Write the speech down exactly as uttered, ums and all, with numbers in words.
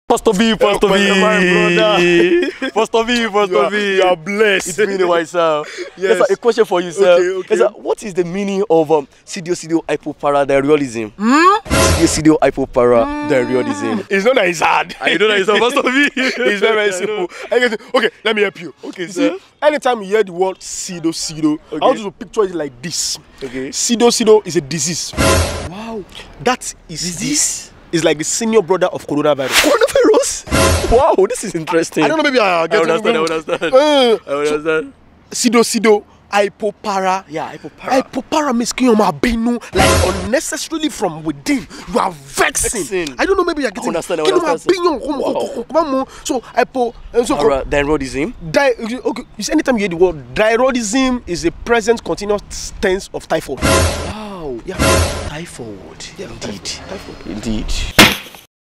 Pastor V, Pastor V, Pastor V, Pastor V. You are blessed. It's been a while, sir. Yes. Yes, sir, a question for you, sir. Okay, okay. Yes, sir, what is the meaning of um, pseudo-pseudo-hypoparathyroidism? Hmm? Pseudo-pseudo-hypoparathyroidism. It's not that it's hard. You know that it's a Pastor V. It's very, very simple. Okay, let me help you. Okay, See, sir. anytime you hear the word pseudo, pseudo, Okay. I want you to picture it like this. Okay. Pseudo, pseudo is a disease. Wow. That is Disease? Is like the senior brother of coronavirus. Coronavirus? Wow, this is interesting. I don't know, maybe I I get understand, I understand. Uh, I understand. Pseudo, pseudo, hypopara. Yeah, hypopara. Hypopara means you like unnecessarily from within. You are vexing. Vexing. I don't know, maybe you're getting. I understand, I understand. Wow. So hypo. uh, So Parathyroidism. Di okay, you see, anytime you hear the word thyroidism is a present continuous tense of typhoid. Wow. Yeah. Typhoid. Yeah, Indeed. typhoid. Indeed.